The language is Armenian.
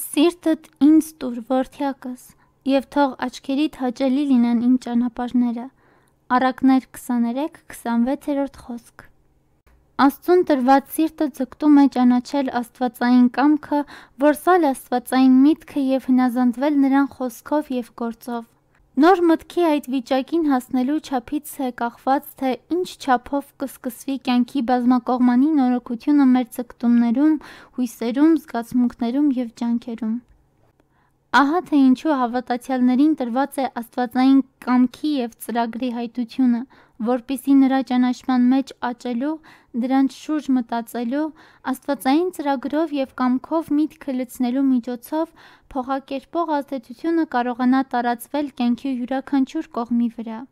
Սիրտդ ինձ տուր որդյակս, և թող աչքերիդ հաճելի լինեն իմ ճանապարհները։ Առակներ 23-26 խոսք։ Աստծուն տրված սիրտը ձգտում է ճանաչել աստվածային կամքը, որսալ աստվածային միտքը և հնազանդվել նրան խոսքով և գործով։ Նոր մտքի այդ վիճակին հասնելու չափից է կախված, թե ինչ չափով կսկսվի կյանքի բազմակողմանի նորոգությունը մեր ձգտումներում, հույսերում, զգացմունքներում և ջանքերում։ Ահա թե ինչու հավատացյալներին տրված է աստվածային կամքի և ծրագրի հայտությունը, որպեսզի նրա ճանաչման մեջ աճելու, դրանց շուրջ մտածելու, աստվածային ծրագրով և կամքով միտքը լցնելու միջոցով փոխակերպող ազդեցությունը կարողանա տարածվել կյանքի յուրաքանչյուր կողմի վրա։